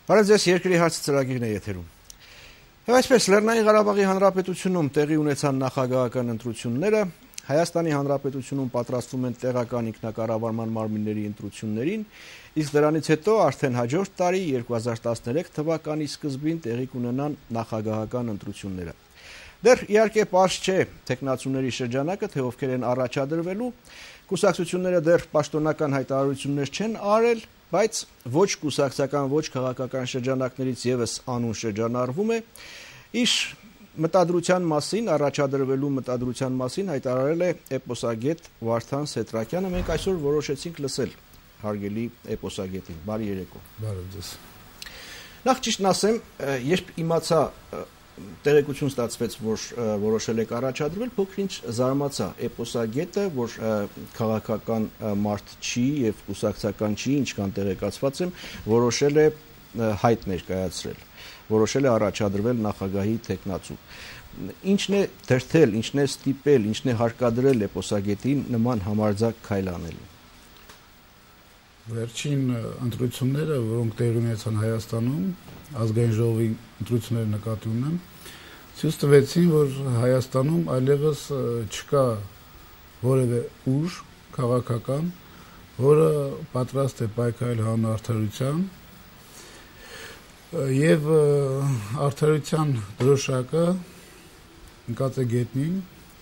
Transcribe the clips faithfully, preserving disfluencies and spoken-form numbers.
Բարև ձեզ, Երկրի հարցը ծրագիրն է եթերում։ Եվ այսպես Լեռնային Ղարաբաղի Հանրապետությունում տեղի ունեցան նախագահական ընտրությունները, Հայաստանի Հանրապետությունում պատրաստվում են տեղական ինքնակառավարման մարմինների ընտրություններին, իսկ դրանից հետո արդեն հաջորդ տարի երկու հազար տասներեք թվականի սկզբին տեղի կունենան նախագահական ընտրությունները։ Դեռ իհարկե պարզ չէ թեկնածուների շրջանակը, թե ովքեր են առաջադրվելու, կուսակցությունները դեռ պաշտոնական հայտարարություններ չեն արել, բայց ոչ կուսակցական, ոչ քաղաքական շրջանակներից եւս անուն շրջանառվում է, իշ մտադրության մասին, առաջադրվելու մտադրության մասին հայտարարել է էպոսագետ Վարդան Սետրակյանը, մենք այսօր որոշեցինք լսել հարգելի էպոսագետին, բարի երեկո։ Բարև ձեզ։ Նախ ճիշտն ասեմ, երբ իմացա տեղեկություն ստացվեց, որ որոշել եք առաջադրվել, փոքր-ինչ զարմացա էպոսագետը, որ քաղաքական մարդ չի եւ կուսակցական չի, ինչքան տեղեկացված եմ, որոշել է հայտ ներկայացրել, որոշել է առաջադրվել նախագահի թեկնածու։ Ինչն է դրդել, ինչն է ստիպել, ինչն է հարկադրել էպոսագետին նման համարձակ քայլ անելու։ Վերջին ընտրությունները, որոնք տեղի ունեցան Հայաստանում, ազգային ժողովի ընտրությունները նկատի ունեմ, ցույց տվեցին, որ Հայաստանում այլևս չկա որևէ ուժ քաղաքական, որը պատրաստ է պայքարել հանուն արդարության, եւ արդարության դրոշակը ընկած է գետնին,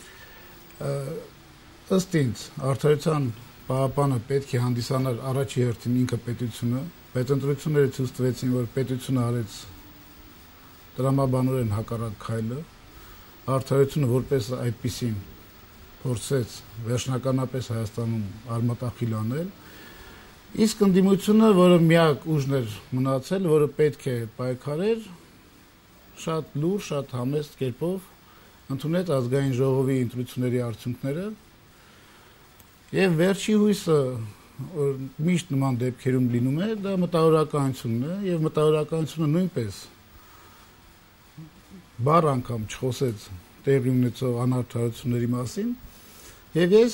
ըստ ինձ արդարության պահապանը պետք է հանդիսանար առաջի հերթին ինքը պետությունը, բայց ընտրությունները ցույց տվեցին, որ պետությունը արեց տրամաբանորեն հակառակ քայլը, արդարությունը որպես այդպիսին փորձեց վերջնականապես Հայաստանում արմատախիլ անել, իսկ ընդդիմությունը, որը միակ ուժն էր մնացել, որը պետք է պայքարեր, շատ լուր, շատ համեստ կերպով ընդունեց ազգային ժողովի ընտրությունների արդյունքները, եւ վերջի հույսը, որ միշտ նման դեպքերում լինում է, դա մտավորականությունն է, եւ մտավորականությունը նույնպես բառ անգամ չխոսեց տեղի ունեցող անարդարությունների մասին, եւ ես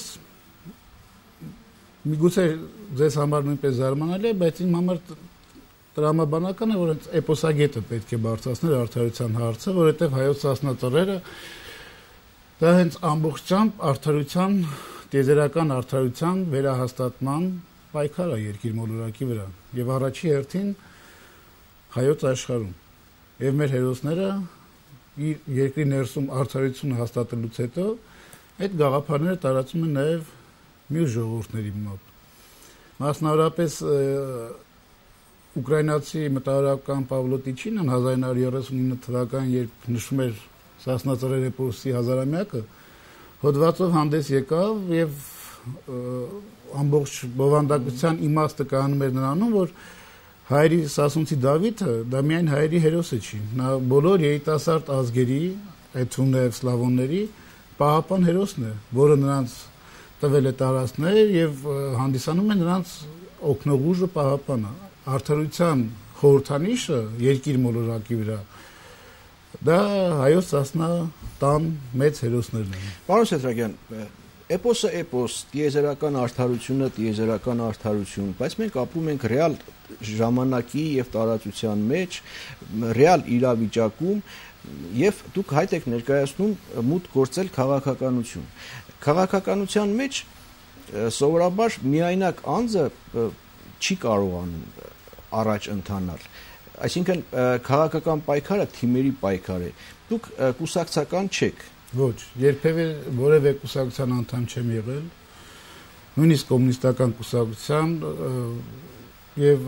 միգուցե ձեզ համար նույնպես զարմանալի է, բայց իմ համար տրամաբանական է, որ հենց էպոսագետը պետք է բարձրացներ արդարության հարցը, որովհետեւ հայոց ասնածռերը դա հենց ամբողջությամբ արդարության տիեզերական արդարության վերահաստատման պայքար է երկիր մոլորակի վրա եւ առաջի հերթին հայոց աշխարհում եւ մեր հերոսները իր երկրի ներսում արդարությունը հաստատելուց հետո այդ գաղափարները տարածում են նաեւ մյուս ժողովուրդների մոտ մասնավորապես ուկրաինացի մտավորական Պավլո Տիչինն հազար նույնսուն երեսունինը թվականին երբ նշում էր Սասնածռեր էպոսի հազարամյակը հոդվածով հանդես եկավ եւ ամբողջ բովանդակության իմաստը կանում էր նրանում, որ հայերի Սասունցի Դավիթը դա միայն հայերի հերոսը չի, նա բոլոր երիտասարդ ազգերի, այդ թվում նաեւ սլավոնների պահապան հերոսն է, որը նրանց տվել է տարածքներ եւ հանդիսանում է նրանց օգնող ուժը պահապանը, արդարության խորհրդանիշը երկիր մոլորակի վրա դա հայոց ասնա տան մեծ հերոսներն են։ Պարոն Սետրակյան, էպոսը էպոս, տիեզերական արդարությունը, տիեզերական արդարություն, բայց մենք ապրում ենք ռեալ ժամանակի եւ տարածության մեջ, ռեալ իրավիճակում եւ դուք հայտ եք ներկայացնում մուտք գործել քաղաքականություն։ Քաղաքականության մեջ սովորաբար միայնակ անձը չի կարողանում առաջ ընթանալ։ Այսինքն քաղաքական պայքարը թիմերի պայքար է։ Դուք կուսակցական չեք։ Ոչ, երբևէ որևէ կուսակցության անդամ չեմ եղել, նույնիսկ կոմունիստական կուսակցության եւ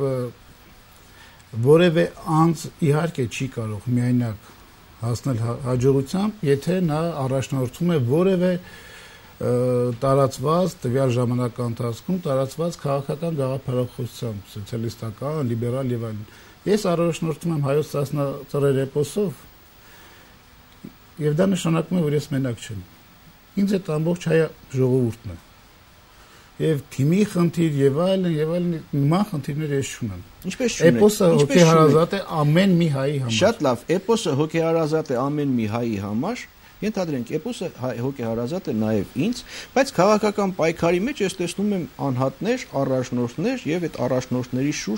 որևէ անձ իհարկե չի կարող միայնակ հասնել հաջողությամբ, եթե նա առաջնորդվում է որևէ տարածված տվյալ ժամանակի ընթացքում տարածված քաղաքական գաղափարախոսությամբ, սոցիալիստական, լիբերալ եւ այլն։ Ես առաջնորդում եմ հայոց ասնածռեր էպոսով եւ դա նշանակում է, որ ես մենակ չեմ։ Ինձ այդ ամբողջ հայ ժողովուրդն է։ Եվ թիմի խնդիր եւ այլն եւ այլն նման խնդիրներ ես չունեմ։ Ինչպես չունեք։ Էպոսը հոգեհարազատ է ամեն մի հայի համար։ Շատ լավ, էպոսը հոգեհարազատ է ամեն մի հայի համար, Ենթադրենք, էպոսը հոգեհարազատ է նաև ինձ, բայց քաղաքական պայքարի մեջ ես տեսնում եմ անհատներ, առաջնորդներ եւ այդ առաջնորդների շուրջ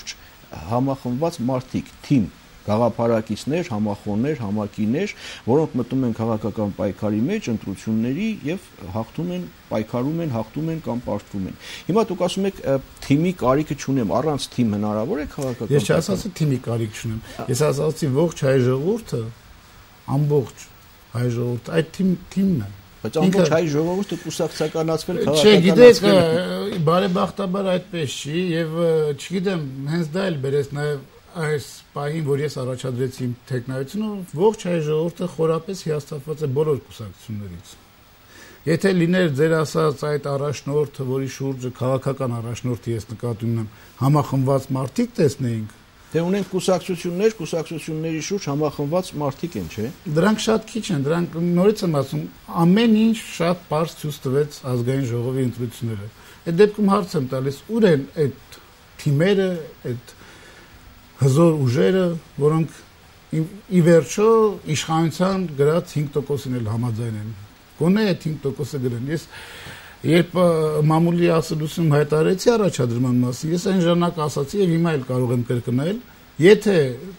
համախմբված մարդիկ, թիմ, գաղափարակիցներ, համախոհներ, համակիներ, որոնք մտնում են քաղաքական պայքարի մեջ, ընտրությունների եւ հաղթում են, պայքարում են, հաղթում են կամ պարտվում են։ Հիմա դուք ասում եք թիմի կարիքը չունեմ, առանց թիմ հնարավոր է քաղաքական։ Ես չասացի թիմի կարիք չունեմ։ Ես ասացի ողջ հայ ժողովուրդը, ամբողջ հայ ժողովուրդը այդ թիմ թիմն է։ Բայց ամբողջ հայ ժողովուրդը կուսակցականացվել, քաղաքականացվել։ Չէ, գիտեք, բարեբախտաբար այդպես չի եւ չգիտեմ, հենց դա էլ բերեց նաեւ այս պահին, որ ես առաջադրեցի իմ թեկնայությունը, ողջ հայ ժողովուրդը խորապես հիասթափված է բոլոր կուսակցություններից։ Եթե լիներ ձեր ասած այդ առաջնորդը, որի շուրջը քաղաքական առաջնորդի ես նկատի ունեմ, համախմբված մարդիկ տեսնեինք, դե ունենք կուսակցություններ, կուսակցությունների շուրջ համախմբված մարդիկ են, չէ՞։ Դրանք շատ քիչ են, դրանք նորից եմ ասում, ամեն ինչ շատ པարզ ցույց տվեց ազգային ժողովի ընտրությունները։ Այդ դեպքում հարց եմ տալիս, ուր են այդ թիմերը, այդ հզոր ուժերը, որոնք ի վերջո իշխանության գրած հինգ տոկոսին էլ համաձայն են։ Գոնե այդ հինգ տոկոսը գրեն։ Ես երբ մամուլի ասելություն հայտարարեցի առաջադրման մասին, ես այն ժամանակ ասացի եւ հիմա էլ կարող եմ կրկնել, եթե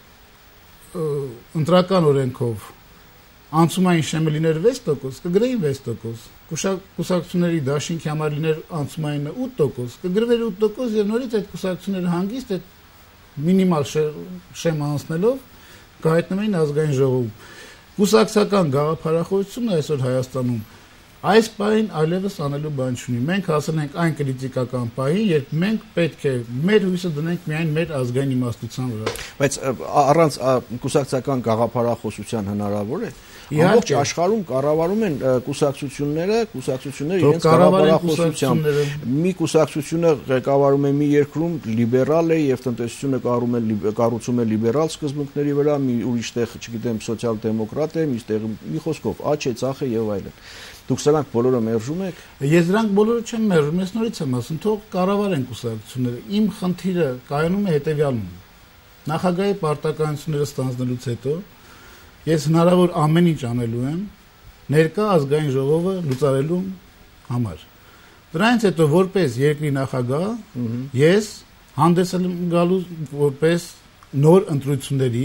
ընտրական օրենքով անցումային շեմը լիներ վեց տոկոս, կգրեին վեց տոկոս։ Կուսակցությունների դաշինքի համար լիներ անցումայինը ութ տոկոս, կգրվեր ութ տոկոս եւ նորից այդ կուսակցությունները հանգիստ այդ մինիմալ շեմ անցնելով կհայտնվեին ազգային ժողովում։ Կուսակցական գաղափարախոսությունը այսօր Հայաստանում այս պահին այլևս անելու բան չունի։ Մենք հասել ենք այն կրիտիկական պահին, երբ մենք պետք է մեր հույսը դնենք միայն մեր ազգային իմաստության վրա։ Բայց առանց կուսակցական գաղափարախոսության հնարավոր է։ Ամբողջ աշխարհում կառավարում են կուսակցությունները, կուսակցությունները իրենց գաղափարախոսությամբ։ Մի կուսակցությունը ղեկավարում է մի երկրում լիբերալ է եւ տնտեսությունը կառուցում է կառուցում է լիբերալ սկզբունքների վրա, մի ուրիշտեղ, չգիտեմ, սոցիալ-դեմոկրատ է, միշտեղ մի խոսքով աչ է, ցախ է եւ այլն։ Դուք սրանք բոլորը մերժում եք։ Ես դրանք բոլորը չեմ մերժում, ես նորից եմ ասում, թող կառավարեն կուսակցությունները։ Իմ խնդիրը կայանում է հետեւյալում։ Նախագահի պարտականությունները ստանձնելուց հետո ես հնարավոր ամեն ինչ անելու եմ ներկա ազգային ժողովը լուծարելու համար։ Դրանից հետո որպես երկրի նախագահ ես հանդես եմ գալու որպես նոր ընտրությունների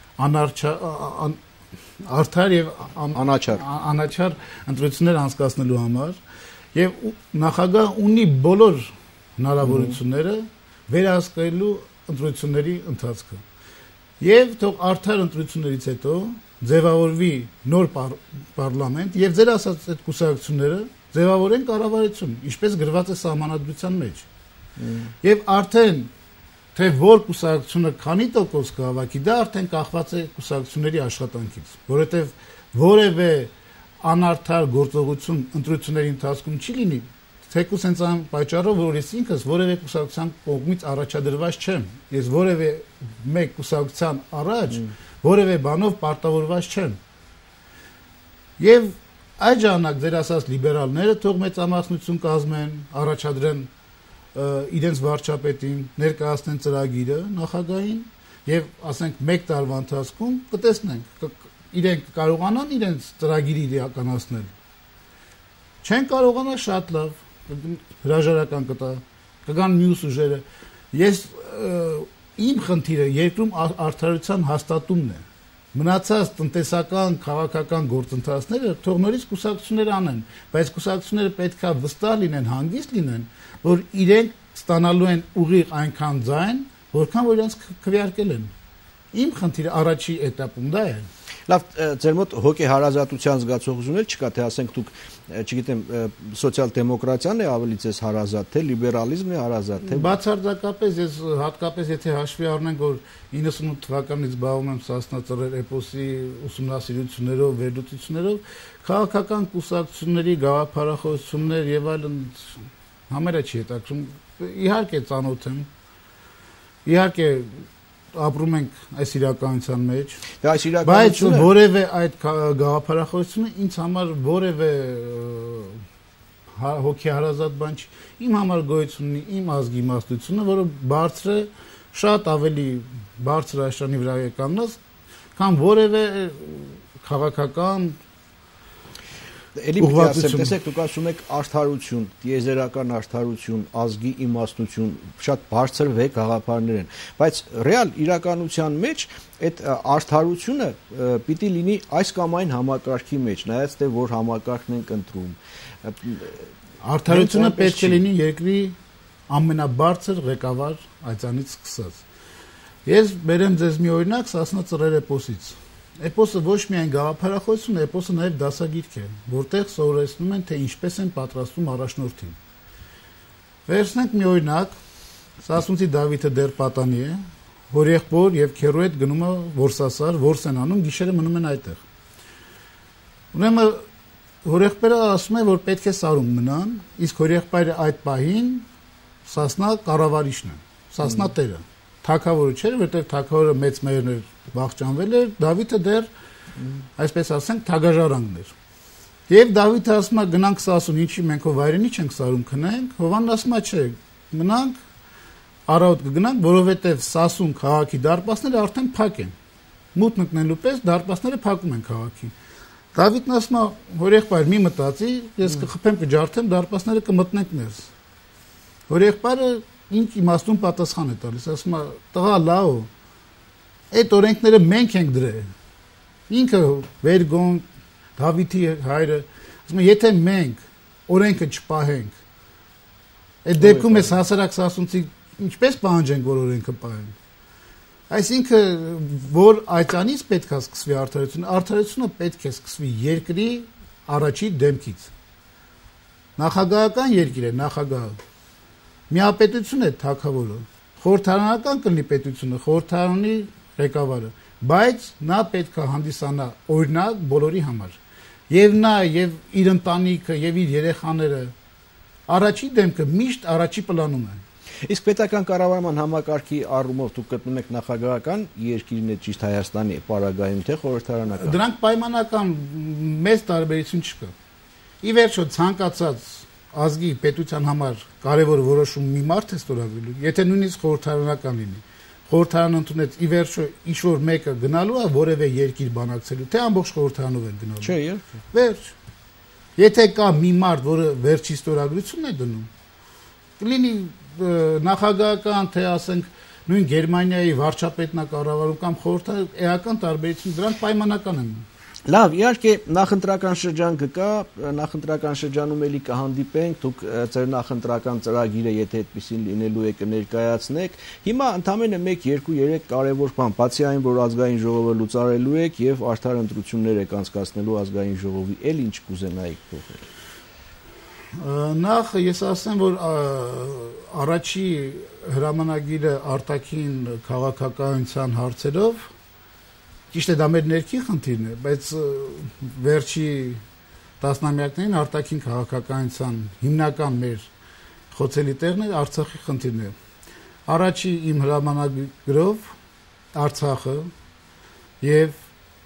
անարչար արդար եւ անաչար անաչար ընտրություններ անցկացնելու համար եւ նախագահ ունի բոլոր հնարավորությունները վերահսկելու ընտրությունների ընթացքը եւ թող արդար ընտրություններից հետո ձևավորվի նոր պարլամենտ եւ ձեր ասած այդ կուսակցությունները ձևավորեն կառավարություն ինչպես գրված է սահմանադրության մեջ եւ արդեն թե որ կուսակցությունը քանի տոկոս կհավաքի, դա արդեն կախված է կուսակցությունների աշխատանքից, որովհետև որևէ անարդար գործողություն ընտրությունների ընթացքում չի լինի, թեկուզ հենց այն պատճառով, որ ես ինքս որևէ կուսակցության կողմից առաջադրված չեմ, ես որևէ մեկ կուսակցության առաջ որևէ բանով պարտավորված չեմ։ Եվ այդ ժամանակ ձեր ասած լիբերալները թող մեծամասնություն կազմեն, առաջադրեն իրենց վարչապետին ներկայացնեն ծրագիրը նախագահին եւ ասենք մեկ տարվա ընթացքում կտեսնենք իրենք կարողանան իրենց ծրագիրը իրականացնել չեն կարողանա շատ լավ հրաժարական կտա կգան մյուս ուժերը ես իմ խնդիրը երկրում արդարության հաստատումն է մնացած տնտեսական քաղաքական գործընթացները թող նորից կուսակցությունները անեն բայց կուսակցությունները պետքա վստահ լինեն հանգիստ լինեն որ իրենք ստանալու են ուղիղ այնքան ձայն, որքան որ իրենց քվեարկել են։ Իմ խնդիրը առաջի этаպում դա է։ Լավ, ձեր մոտ հոգի հարազատության զգացողություն էլ չկա, թե ասենք դուք, չգիտեմ, սոցիալ-դեմոկրատիան է ավելի ձեզ հարազատ, թե լիբերալիզմն է հարազատ, թե բացարձակապես ես հատկապես եթե հաշվի առնենք, որ իննսունութ թվականից զբաղվում եմ Սասնա Ծռեր էպոսի ուսումնասիրություններով, վերլուծություններով, քաղաքական կուսակցությունների գաղափարախոսություններ եւ այլն համարը չի հետաքրում, իհարկե ծանոթ եմ, իհարկե ապրում ենք այս իրականության մեջ, բայց որևէ այդ գաղափարախոսությունը ինձ համար որևէ հոգի հարազատ բան չի, իմ համար գոյություն ունի իմ ազգի իմաստությունը, որը բարձր է, շատ ավելի բարձր աշտանի վրա է կանգնած, քան որևէ քաղաքական Էլի պիտի ասեմ, տեսեք, դուք ասում եք արդարություն, տիեզերական արդարություն, ազգի իմաստնություն, շատ բարձր վեհ գաղափարներ են, բայց ռեալ իրականության մեջ այդ արդարությունը պիտի լինի այս կամ այն համակարգի մեջ, նայած թե որ համակարգն ենք ընտրում։ Արդարությունը պետք է լինի երկրի ամենաբարձր ղեկավար այցանից սկսած։ Ես բերեմ ձեզ մի օրինակ Սասնա ծռեր էպոսից։ Էպոսը ոչ միայն գաղափարախոսություն է, էպոսը նաև դասագիրք է, որտեղ սովորեցնում են, թե ինչպես են պատրաստում առաջնորդին։ Վերցնենք մի օրինակ, Սասունցի Դավիթը դեռ պատանի է, հորեղբոր եւ քերու հետ գնում է որսասար, որս են անում, գիշերը մնում են այդտեղ։ Ուրեմն հորեղբերը ասում է, որ պետք է սարում մնան, իսկ հորեղբայրը այդ պահին Սասնա կառավարիչն է, Սասնա տերը։ Թագավորը չէր, որտեղ թագավորը մեծ մերն էր, վախճանվել էր, Դավիթը դեռ, այսպես ասենք, թագաժառանգն էր։ Եվ Դավիթը ասում է գնանք Սասուն, ինչի մենք ով վայրենի չենք սարում քնենք, Հովանն ասում է չէ, մնանք առավոտ կգնանք, որովհետև Սասուն քաղաքի դարպասները արդեն փակ են։ Մութ մտնելու պես դարպասները փակում են քաղաքի։ Դավիթն ասում է հորեղբայր մի մտածի, ես կխփեմ կջարդեմ, դարպասները կմտնենք ներս։ Հորեղբայրը ինչ իմաստուն պատասխան է տալիս, ասում է տղա լավ, այդ օրենքները մենք ենք դրել։ Ինքը Վերգոն, Դավիթի հայրը, ասում է եթե մենք օրենքը չպահենք, այդ դեպքում էս հասարակ Սասունցի ինչպես պահանջենք, որ օրենքը պահենք։ Այսինքն, որ այցանից պետք է սկսվի արդարությունը, արդարությունը պետք է սկսվի երկրի առաջի դեմքից։ Նախագահական երկիր է, նախագահը։ Միապետություն է թագավորը, խորհրդարանական կլինի պետությունը, խորհրդարանի ղեկավարը, բայց նա պետք է հանդիսանա օրինակ բոլորի համար։ Եվ նա, եւ իր ընտանիքը, եւ իր երեխաները առաջի դեմքը միշտ առաջի պլանում են։ Իսկ պետական կառավարման համակարգի առումով դուք գտնում եք նախագահական երկիրն է ճիշտ Հայաստանի պարագայում, թե խորհրդարանական։ Դրանք պայմանական մեծ տարբերություն չկա։ Ի վերջո ցանկացած ազգի պետության համար կարևոր որոշում մի մարդ է ստորագրելու, եթե նույնիսկ խորհրդարանական լինի։ Խորհրդարանը ընդունեց ի վերջո ինչ որ մեկը գնալու է որևէ երկիր բանակցելու, թե ամբողջ խորհրդարանով են գնալու։ Չէ, երբ։ Վերջ։ Եթե կա մի մարդ, որը վերջի ստորագրությունն է դնում, կլինի նախագահական, թե ասենք նույն Գերմանիայի վարչապետն է կառավարում կամ խորհրդարան, էական տարբերություն, դրանք պայմանական են։ Լավ, իհարկե նախընտրական շրջան կգա, նախընտրական շրջանում էլի կհանդիպենք, դուք ձեր նախընտրական ծրագիրը, եթե այդպեսին լինելու է կներկայացնեք։ Հիմա ընդամենը մեկ, երկու, երեք կարևոր բան, բացի այն, որ ազգային ժողովը լուծարելու եք եւ արդար ընտրություններ եք անցկացնելու ազգային ժողովի, էլ ինչ կուզենայիք փոխել։ Նախ ես ասեմ, որ առաջի հրամանագիրը արտաքին քաղաքականության հարցերով ճիշտ է դա մեր ներքի խնդիրն է, բայց վերջի տասնամյակներին արտաքին քաղաքականության հիմնական մեր խոցելի տեղն է Արցախի խնդիրն է։ Առաջի իմ հրամանագրով Արցախը եւ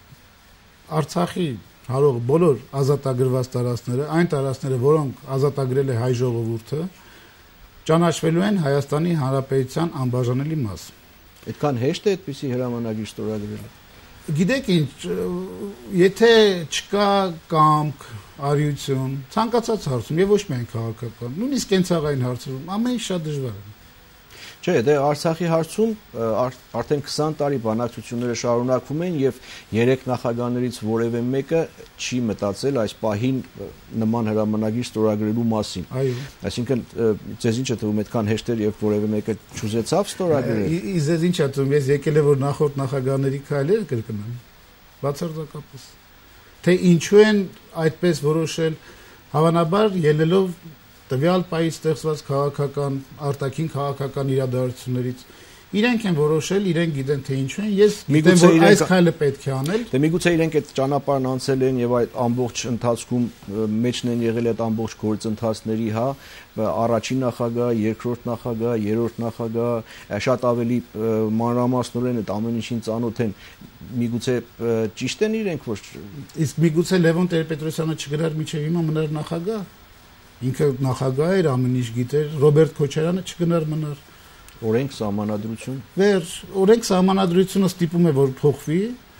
Արցախի հարող բոլոր ազատագրված տարածքները, այն տարածքները, որոնք ազատագրել է հայ ժողովուրդը, ճանաչվելու են Հայաստանի Հանրապետության անբաժանելի մաս։ Այդքան հեշտ է այդպիսի հրամանագիր ստորագրելը։ Գիտեք ինչ, եթե չկա կամք, արիություն, ցանկացած հարցում եւ ոչ միայն քաղաքական, նույնիսկ կենցաղային հարցերում ամեն ինչ շատ դժվար է։ Չէ, դե Արցախի հարցում արդեն քսան տարի բանակցությունները շարունակվում են եւ երեք նախագահներից որևէ մեկը չի մտածել այս պահին նման հրամանագիր ստորագրելու մասին։ Այո։ Այսինքն ձեզ ինչ է թվում, այդքան հեշտ էր եւ որևէ մեկը չուզեցավ ստորագրել։ Ձեզ ինչ է թվում, ես եկել եմ որ նախորդ նախագահների քայլերը կրկնեմ։ Բացարձակապես։ Թե ինչու են այդպես որոշել, հավանաբար ելնելով տվյալ պահից ստեղծված քաղաքական, արտաքին քաղաքական իրադարձություններից իրենք են որոշել, իրենք գիտեն թե ինչու են, ես գիտեմ որ այս քայլը պետք է անել։ Դե միգուցե իրենք այդ ճանապարհն անցել են եւ այդ ամբողջ ընթացքում մեջն են եղել այդ ամբողջ գործընթացների, հա, առաջին նախագահ, երկրորդ նախագահ, երրորդ նախագահ, շատ ավելի մանրամասնորեն այդ ամեն ինչին ծանոթ են։ Միգուցե ճիշտ են իրենք որ իսկ միգուցե Լևոն Տեր-Պետրոսյանը չգրար միջև հիմա մնար նախագահ։ Ինքը նախագահ էր, ամեն ինչ գիտեր, Ռոբերտ Քոչարյանը չգնար մնար։ Օրենք սահմանադրություն։ Վերջ, օրենք սահմանադրությունը ստիպում է որ փոխվի,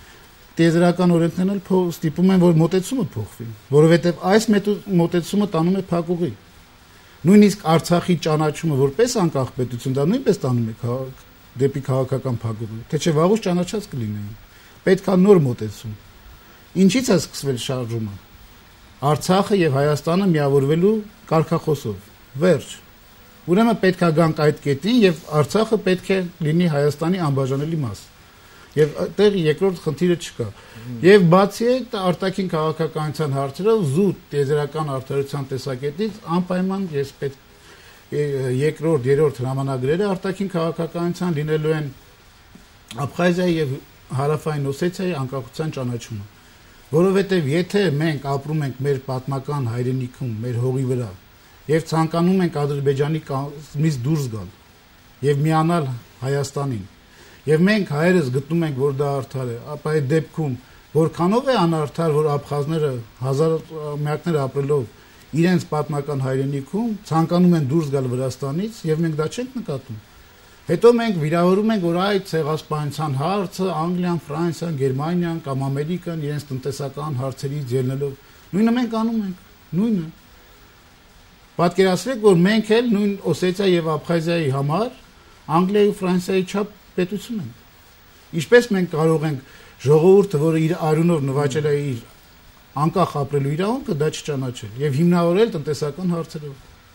տիեզերական օրենքներն էլ ստիպում են, որ մոտեցումը փոխվի, որովհետև այս մոտեցումը տանում է փակուղի։ Նույնիսկ Արցախի ճանաչումը որպես անկախ պետություն դա նույնպես տանում է դեպի քաղաքական փակուղի, թե չէ վաղուց ճանաչած կլինեին։ Պետք է նոր մոտեցում։ Ինչից է սկսվել շարժումը։ Արցախը եւ Հայաստանը միավորվելու կարգախոսով։ Վերջ։ Ուրեմն պետք է գանք այդ կետին եւ Արցախը պետք է լինի Հայաստանի անբաժանելի մաս։ Եվ այդտեղ երկրորդ խնդիրը չկա։ Եվ բացի այդ արտաքին քաղաքականության հարցերով զուտ տիեզերական արդարության տեսակետից անպայման ես պետք երկրորդ, երրորդ հրամանագրերը արտաքին քաղաքականության լինելու են Աբխազիայի եւ Հարավային Օսեթիայի անկախության ճանաչումը։ Որովհետև եթե մենք ապրում ենք մեր պատմական հայրենիքում, մեր հողի վրա, եւ ցանկանում ենք Ադրբեջանի կազմից դուրս գալ եւ միանալ Հայաստանին, եւ մենք հայերս գտնում ենք, որ դա արդար է, ապա այդ դեպքում որքանով է անարդար, որ աբխազները հազարամյակներ ապրելով իրենց պատմական հայրենիքում ցանկանում են դուրս գալ Վրաստանից եւ մենք դա չենք նկատում։ Հետո մենք վիրավորում ենք, որ այդ ցեղասպանության հարցը Անգլիան, Ֆրանսիան, Գերմանիան կամ Ամերիկան իրենց տնտեսական հարցերից ելնելով նույնը մենք անում ենք, նույնը։ Պատկերացրեք, որ մենք էլ նույն Օսեթիա եւ Աբխազիայի համար Անգլիայի ու Ֆրանսիայի չափ պետություն ենք։ Ինչպես մենք կարող ենք ժողովուրդը, որը իր արյունով նվաճել է իր անկախ ապրելու իրավունքը, դա չճանաչել եւ հիմնավորել տնտեսական հարցերով։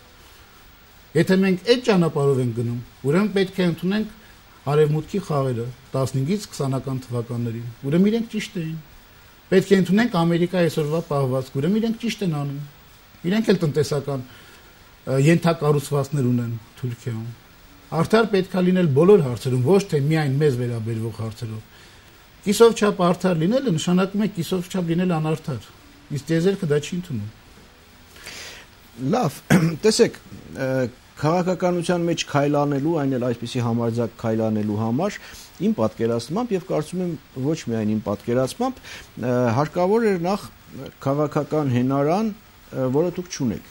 Եթե մենք այդ ճանապարհով ենք գնում, ուրեմն պետք է ընդունենք արևմուտքի խաղերը տասնհինգից քսանական թվականներին։ Ուրեմն իրենք ճիշտ էին։ Պետք է ընդունենք Ամերիկայի այսօրվա պահվածք, ուրեմն իրենք ճիշտ են անում։ Իրենք էլ տնտեսական ենթակառուցվածքներ ունեն Թուրքիայում։ Արդար պետք է լինել բոլոր հարցերում, ոչ թե միայն մեզ վերաբերող հարցերով։ Կիսով չափ արդար լինելը նշանակում է կիսով չափ լինել անարդար։ Իսկ տիեզերքը դա չի ընդունում։ Լավ, տեսեք, քաղաքականության մեջ քայլանելու, այն էլ այսպիսի համարձակ քայլանելու համար իմ պատկերացմամբ եւ կարծում եմ ոչ միայն իմ պատկերացմամբ հարկավոր էր նախ քաղաքական հենարան, որը դուք չունեք։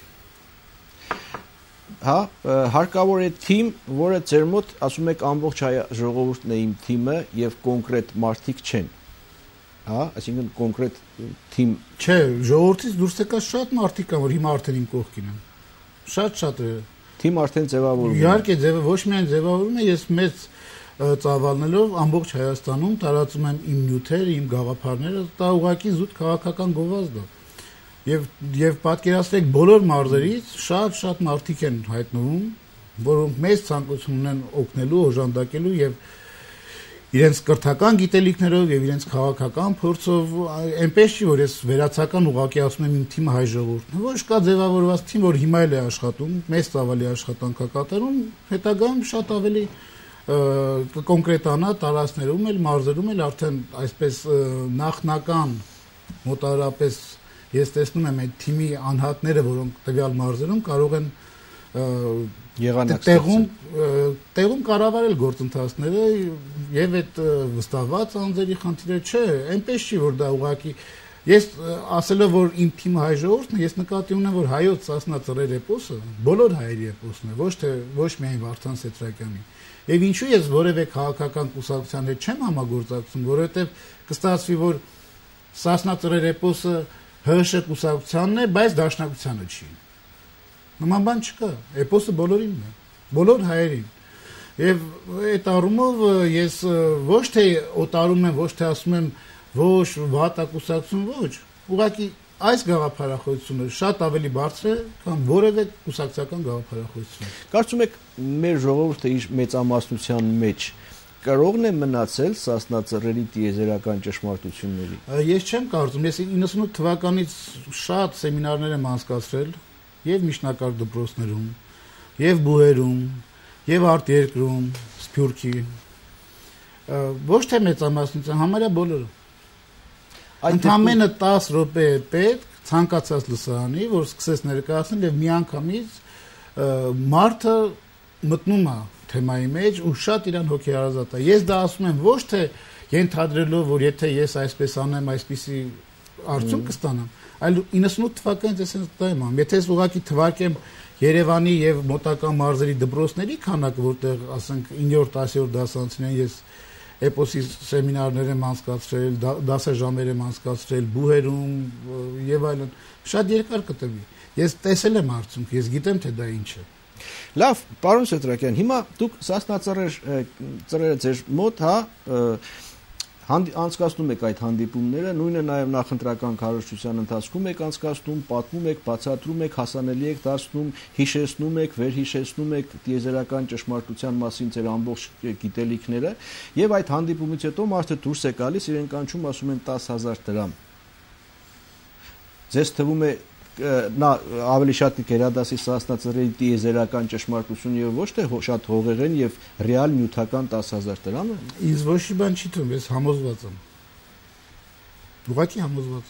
Հա, հարկավոր է թիմ, որը ձեր մոտ ասում եք ամբողջ հայ ժողովուրդն է իմ թիմը եւ կոնկրետ մարդիկ չեն։ Հա, այսինքն կոնկրետ թիմ չէ, ժողովրդից դուրս եկած շատ մարդիկ կան, որ հիմա արդեն իմ կողքին են։ Շատ-շատ է։ Թիմ արդեն ձևավորվում է։ Իհարկե, ձևը ոչ միայն ձևավորվում է, ես մեծ ծավալներով ամբողջ Հայաստանում տարածում եմ իմ նյութերը, իմ գաղափարները, դա ուղղակի զուտ քաղաքական գովազդ է։ Եվ եւ պատկերացրեք բոլոր մարզերից շատ-շատ մարդիկ են հայտնվում, որոնք մեծ ցանկություն ունեն օգնելու, օժանդակելու եւ իրենց կրթական գիտելիքներով եւ իրենց քաղաքական փորձով, այնպես չի, որ ես վերացական ուղղակի ասում եմ իմ թիմը հայ ժողովուրդն է, ոչ կա ձևավորված թիմ, որ հիմա էլ է աշխատում, մեծ ծավալի աշխատանք է կատարում, հետագայում շատ ավելի կոնկրետանա տարածքներում էլ, մարզերում էլ արդեն այսպես նախնական մոտարապես ես տեսնում եմ այդ թիմի անհատները, որոնք տվյալ մարզերում կարող են տեղում տեղում կառավարել գործընթացները եւ այդ վստահված անձերի խնդիրը չէ, այնպես չի, որ դա ուղղակի ես ասելով որ իմ թիմը հայ ժողովուրդն է, ես նկատի ունեմ, որ հայոց Սասնա ծռեր էպոսը բոլոր հայերի էպոսն է, ոչ թե ոչ միայն Վարդան Սետրակյանի։ Եվ ինչու ես որևէ քաղաքական կուսակցության հետ չեմ համագործակցում, որովհետեւ կստացվի, որ Սասնա ծռեր էպոսը ՀՀՇ կուսակցությանն է, բայց դաշնակցությանը չի։ Նման բան չկա, էպոսը բոլորին է, բոլոր հայերին։ Եվ այդ առումով ես ոչ թե օտարում եմ, ոչ թե ասում եմ ոչ վատ կուսակցություն, ոչ, ուղղակի այս գաղափարախոսությունը շատ ավելի բարձր է, քան որևէ կուսակցական գաղափարախոսություն։ Կարծում եք մեր ժողովուրդը իր մեծամասնության մեջ կարողն է մնացել Սասնա ծռերի տիեզերական ճշմարտությունների։ Ես չեմ կարծում, ես իննսունութ թվականից շատ սեմինարներ եմ անցկացրել եւ միջնակարգ դպրոցներում, եւ բուհերում, եւ արտերկրում, Սփյուռքի։ Ոչ թե մեծամասնության, համարյա բոլորը։ Ընդամենը տասը րոպե է պետք ցանկացած լսարանի, որ սկսես ներկայացնել եւ միանգամից մարդը մտնում է թեմայի մեջ ու շատ իրան հոգեհարազատ է։ Ես դա ասում եմ ոչ թե ենթադրելով, որ եթե ես այսպես անեմ, այսպիսի արդյունք կստանամ, այլ իննսունութ թվականից ես դա եմ անում։ Եթե ես ուղղակի թվարկեմ Երևանի եւ մոտակա մարզերի դպրոցների քանակը, որտեղ ասենք իններորդ, տասերորդ դասարանցիներն ես էպոսի սեմինարներ եմ անցկացրել, դասաժամեր եմ անցկացրել բուհերում եւ այլն, շատ երկար կտվի։ Ես տեսել եմ արդյունք, ես գիտեմ թե դա ինչ է։ Լավ, պարոն Սետրակյան, հիմա դուք սասնածռեր ծռերը ձեր մոտ, հա, անցկացնում եք այդ հանդիպումները, նույնը նաև նախընտրական քարոզչության ընթացքում եք անցկացնում, պատմում եք, բացատրում եք, հասանելի եք դարձնում, հիշեցնում եք, վերհիշեցնում եք տիեզերական ճշմարտության մասին ձեր ամբողջ գիտելիքները, եւ այդ հանդիպումից հետո մարդը դուրս է գալիս, իրեն կանչում, ասում են տասը հազար դրամ։ Ձեզ թվում է նա ավելի շատ կերադասի սասնածռերի տիեզերական ճշմարտություն եւ ոչ թե շատ հողեղեն եւ ռեալ նյութական տասը հազար դրամը։ Ինձ ոչ մի բան չի թվում, ես համոզված եմ։ Ուղղակի համոզված։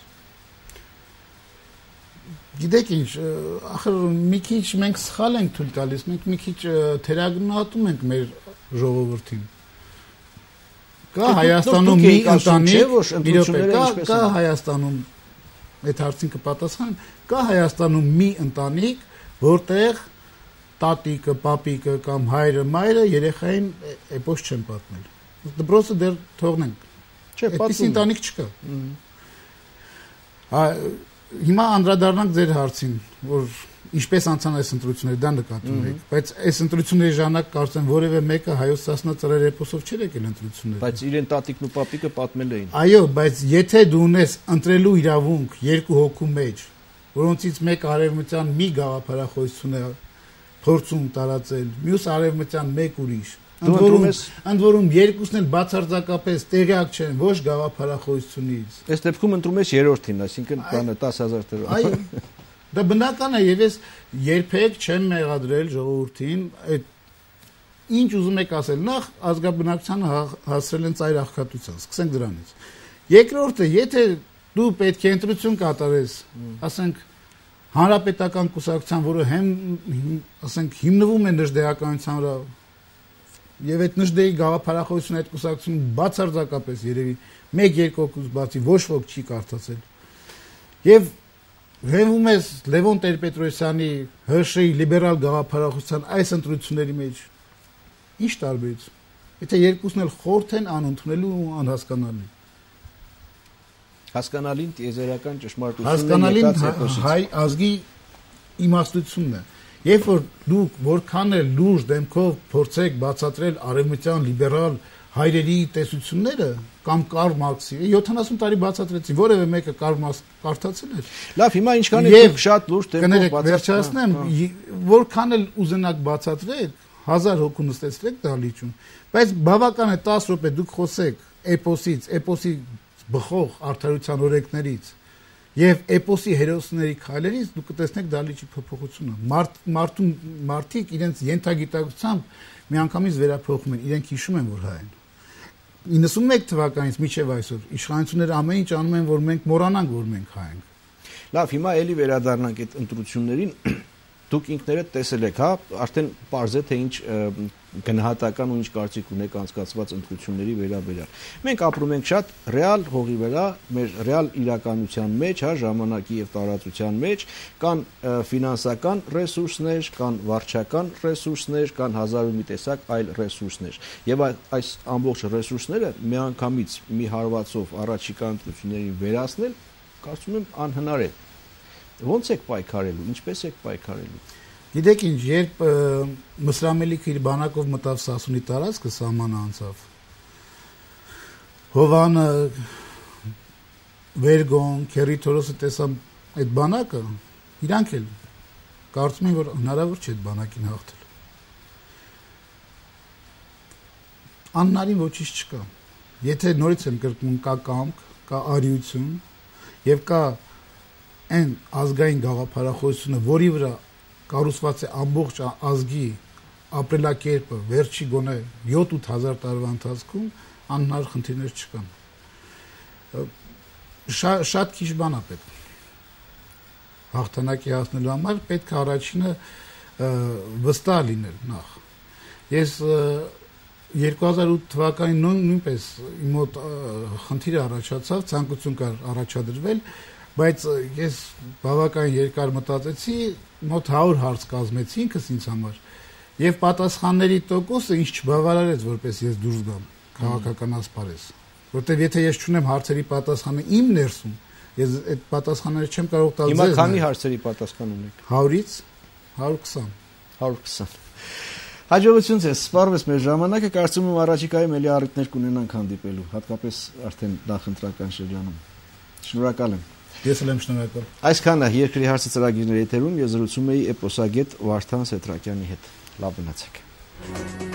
Գիտեք ինչ, ախր մի քիչ մենք սխալ ենք թույլ տալիս, մենք մի քիչ թերագնահատում ենք մեր ժողովրդին։ Կա Հայաստանում մի ընտանիք, կա Հայաստանում այդ հարցին կպատասխանեմ, կա Հայաստանում մի ընտանիք, որտեղ տատիկը, պապիկը կամ հայրը, մայրը երեխային էպոս չեն պատմել։ Դպրոցը դեռ թողնենք։ Չէ, այդպիսի ընտանիք չկա։ Հիմա անդրադառնանք ձեր հարցին, որ ինչպես անցան այս ընտրությունները, դա նկատում եք, բայց այս ընտրությունների ժամանակ կարծեմ որևէ մեկը հայոց սասնածռեր էպոսով չէր եկել ընտրությունները։ Բայց իրեն տատիկն ու պապիկը պատմել էին։ Այո, բայց եթե դու ունես ընտրելու իրավունք երկու հոգու մեջ, որոնցից մեկ արևմտյան մի գաղափարախոսություն է փորձում տարածել, մյուս արևմտյան մեկ ուրիշ, ընդ որում երկուսն էլ բացարձակապես տեղյակ չեն ոչ գաղափարախոսությունից։ Այս դեպքում ընտրում ես երրորդին, այսինքն բանը տասը հազար դրամ։ Այո, դա բնական է եւ ես երբեք չեմ մեղադրել ժողովրդին այդ ինչ ուզում եք ասել, նախ ազգաբնակչությանը հասցրել են ծայր աղքատության, սկսենք դրանից։ Երկրորդը, եթե դու պետք է ընտրություն կատարես, ասենք հանրապետական կուսակցության, որը հեմ ասենք հիմնվում է նժդեականության վրա, եւ այդ նժդեի գաղափարախոսությունը այդ կուսակցությունը բացարձակապես երևի մեկ-երկու օգուտ բացի ոչ ոք չի կարդացել։ Եվ հենվում ես Լևոն Տեր-Պետրոսյանի ՀՇ-ի լիբերալ գաղափարախոսության այս ընտրությունների մեջ ինչ տարբերություն։ Եթե երկուսն էլ խորթ են անընդունելու ու անհասկանալի։ Հասկանալին տիեզերական ճշմարտությունն հասկանալին հայ ազգի իմաստությունն է։ Երբ որ դուք որքան էլ լուրջ դեմքով փորձեք բացատրել արևմտյան լիբերալ հայրերի տեսությունները կամ Կարլ Մարքսի յոթանասուն տարի բացատրեցի, որևէ մեկը Կարլ Մարքս կարդացել էր։ Լավ, հիմա ինչքան է դուք շատ լուրջ դեմքով բացատրում, որքան էլ ուզենաք բացատրեք, հազար հոգու նստեցրեք դահլիճում, բայց բավական է տասը րոպե դուք խոսեք էպոսից, էպոսի բխող արդարության օրենքներից եւ էպոսի հերոսների քայլերից, դուք կտեսնեք դահլիճի փոփոխությունը։ Մարդ մարդուն մարդիկ իրենց ենթագիտակցությամբ միանգամից վերափոխում են, իրենք հիշում են, որ հայ են։ իննսունմեկ թվականից մինչև այսօր իշխանությունները ամեն ինչ անում են, որ մենք մոռանանք, որ մենք հայ ենք։ Լավ, հիմա էլի վերադառնանք այդ ընտրություններին, դուք ինքներդ տեսել եք, հա, արդեն պարզ է թե ինչ գնահատական ու ինչ կարծիք ունեք անցկացված ընտրությունների վերաբերյալ։ Մենք ապրում ենք շատ ռեալ հողի վրա, մեր ռեալ իրականության մեջ, հա, ժամանակի եւ տարածության մեջ, կան ֆինանսական ռեսուրսներ, կան վարչական ռեսուրսներ, կան հազար ու մի տեսակ այլ ռեսուրսներ։ Եվ այս ամբողջ ռեսուրսները միանգամից մի հարվածով առաջիկա ընտրություններին վերացնել, կարծում եմ անհնար է։ Ոնց եք պայքարելու, ինչպես եք պայքարելու։ Գիտեք ինչ, երբ Մսրամելիքը իր բանակով մտավ Սասունի տարածքը, սահմանը անցավ, Հովանը, Վերգոն, Քերիթորոսը տեսան այդ բանակը, իրանք էլ կարծում են, որ հնարավոր չէ այդ բանակին հաղթել։ Անհնարին ոչինչ չկա։ Եթե նորից եմ կրկնում, կա կամք, կա արիություն եւ կա այն ազգային գաղափարախոսությունը, որի վրա կառուցված է ամբողջ ազգի ապրելակերպը վերջի գոնե յոթ-ութ հազար տարվա ընթացքում, անհնար խնդիրներ չկան։ Շա, շատ քիչ բան է պետք։ Հաղթանակի հասնելու համար պետք է առաջինը վստահ լինել նախ։ Ես երկու հազար ութ թվականին նույնպես իմ մոտ խնդիր առաջացավ, ցանկություն կար առաջադրվել, բայց ես բավական երկար մտածեցի, մոտ հարյուր հարց կազմեցի ինքս ինձ համար, եւ պատասխանների տոկոսը ինձ չբավարարեց, որպես ես դուրս գամ։ քաղաքական ասպարեզ։ Որտեւ եթե ես չունեմ հարցերի պատասխանը իմ ներսում, ես այդ պատասխանները չեմ կարող տալ ձեզ։ Հիմա քանի հարցերի պատասխան ունեք։ հարից հարյուր քսան։ հարյուր քսան։ Հաջողություն ձեզ, սպառվեց մեր ժամանակը, կարծում եմ առաջիկայում էլի առիթներ կունենանք հանդիպելու, հատկապես արդեն նախընտրական շրջանում։ Շնորհակալ եմ։ Ես էլ եմ շնորհակալ։ Այսքանը Երկրի հարցը ծրագիրների եթերում ես զրուցում էի էպոսագետ Վարդան Սետրակյանի հետ։ Լավ մնացեք։